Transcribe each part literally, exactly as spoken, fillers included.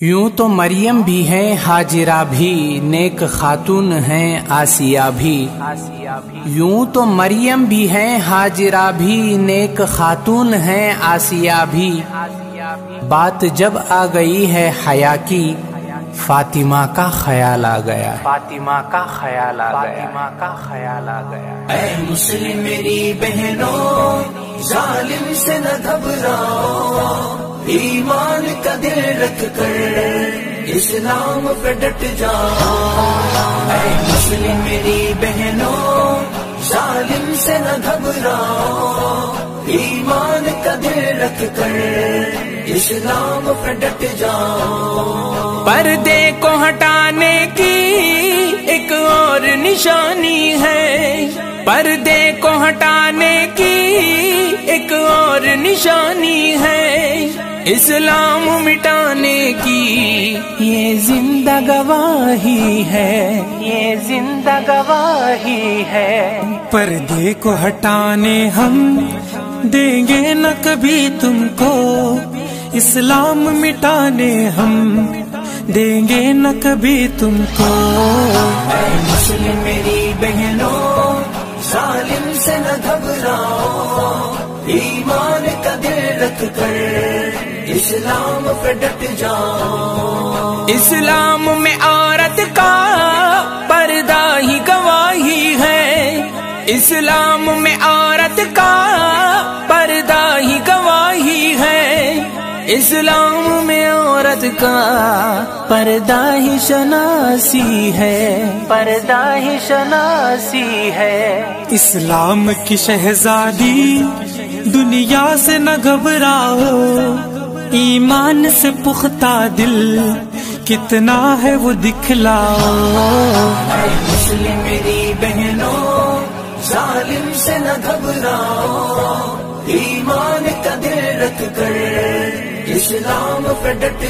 یوں تو مریم بھی ہے ہاجرہ بھی، نیک خاتون ہیں آسیہ بھی۔ یوں تو مریم بھی ہے ہاجرہ بھی، نیک خاتون ہیں آسیہ بھی۔ بات جب آ گئی ہے حیا کی، فاطمہ کا خیال آ گیا، فاطمہ کا خیال آ گیا، فاطمہ کا خیال آ گیا۔ اے مسلم میری بہنوں، ظالم سے نہ گھبراؤ، ایمان کا دل رکھ کر اسلام پہ ڈٹ جاؤ۔ اے مسلم میری بہنوں، ظالم سے نہ گھبراؤ، ایمان کا دل رکھ کر اسلام پہ ڈٹ جاؤ۔ پردے کو ہٹانے کی ایک اور نشانی ہے، پردے کو ہٹانے کی ایک اور نشانی ہے، اسلام مٹانے کی یہ زندہ گواہی ہے، یہ زندہ گواہی ہے۔ پردے کو ہٹانے ہم دیں گے نہ کبھی تم کو، اسلام مٹانے ہم دیں گے نہ کبھی تم کو۔ اے مسلم میری بہنوں، ظالم سے نہ گھبراؤ، ایمان کا دل رکھ کر اسلام پہ ڈٹ جاؤ۔ اسلام میں عورت کا پردہ ہی گواہی ہے، اسلام میں عورت کا پردہ ہی گواہی ہے، اسلام میں عورت کا پردہ ہی شناسی ہے، پردہ ہی شناسی ہے۔ اسلام کی شہزادی دنیا سے نہ گھبراؤ، ایمان سے پختہ دل کتنا ہے وہ دکھلاؤ۔ اے مسلم میری بہنوں، ظالم سے نہ گھبراؤ، ایمان کا دل رکھ کر اسلام پہ ڈٹ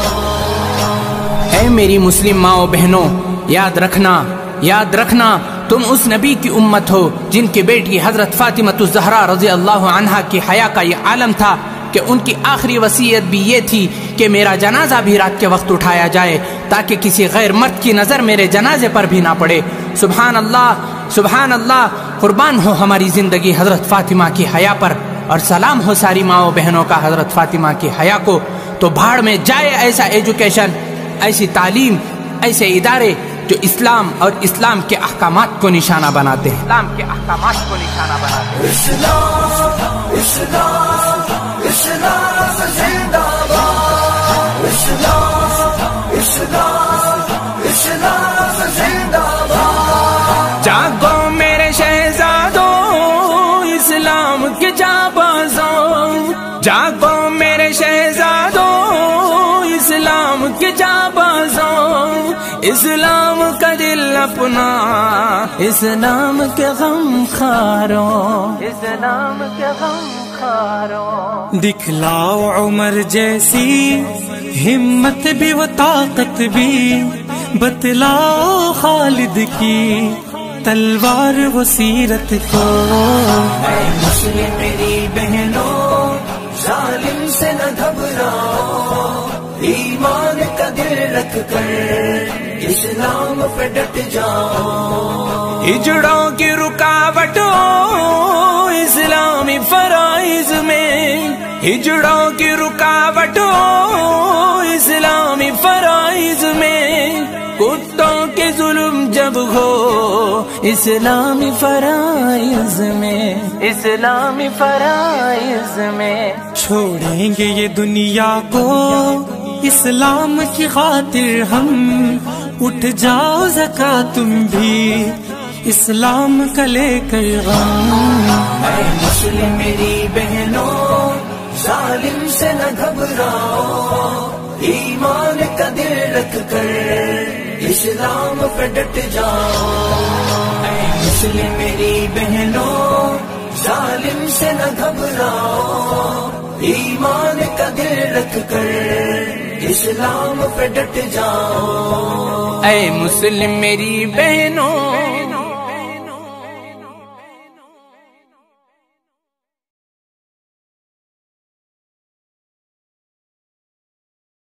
جاؤ۔ اے میری مسلم ماں و بہنوں، یاد رکھنا یاد رکھنا تم اس نبی کی امت ہو جن کی بیٹی حضرت فاطمہ الزہرا رضی اللہ عنہا کی حیا کا یہ عالم تھا کہ ان کی آخری وصیت بھی یہ تھی کہ میرا جنازہ بھی رات کے وقت اٹھایا جائے تاکہ کسی غیر مرد کی نظر میرے جنازے پر بھی نہ پڑے۔ سبحان اللہ سبحان اللہ، قربان ہو ہماری زندگی حضرت فاطمہ کی حیا پر، اور سلام ہو ساری ماں و بہنوں کا حضرت فاطمہ کی حیا کو۔ تو بھاڑ میں جائے ایسا ایجوکیشن، ایسی تعلیم، ایسے ادارے جو اسلام اور اسلام کے احکامات کو نشانہ بناتے ہیں، اسلام کے احکامات کو نشانہ بناتے ہیں۔ اسلام اسلام اسلام زندہ باد، اسلام اسلام اسلام زندہ باد۔ جاگو میرے شہزادوں، اسلام کے جانبازوں، جاگو میرے شہزادوں، اسلام کے جانبازوں، اسلام کا دل اپنا اسلام کے غم خاروں، اسلام کے غم خاروں۔ دکھلاؤ عمر جیسی ہمت بھی و طاقت بھی، بتلاؤ خالد کی تلوار و سیرت کو۔ اے مسلم میری بہنوں، ظالم سے نہ گھبراؤ، ایمان کا دل رکھ کر اسلام پہ ڈٹ جاؤ۔ ہجڑوں کی رکاوٹوں اسلامی فرائض میں، ہجڑوں کی رکاوٹوں اسلامی فرائض میں، کتوں کے ظلم جب ہو اسلامی فرائض میں، اسلامی فرائض میں۔ چھوڑیں گے یہ دنیا کو اسلام کی خاطر ہم، اٹھ جاؤ زکا تم بھی اسلام کا لے کر غم۔ اے مسلم میری بہنوں، ظالم سے نہ گھبراؤ، ایمان کا دل رکھ کر اسلام پہ ڈٹ جاؤ۔ اے مسلم میری بہنوں، ظالم سے نہ گھبراؤ، ایمان کا دل رکھ کر اسلام پہ ڈٹ جاؤ۔ اے مسلم میری بہنوں،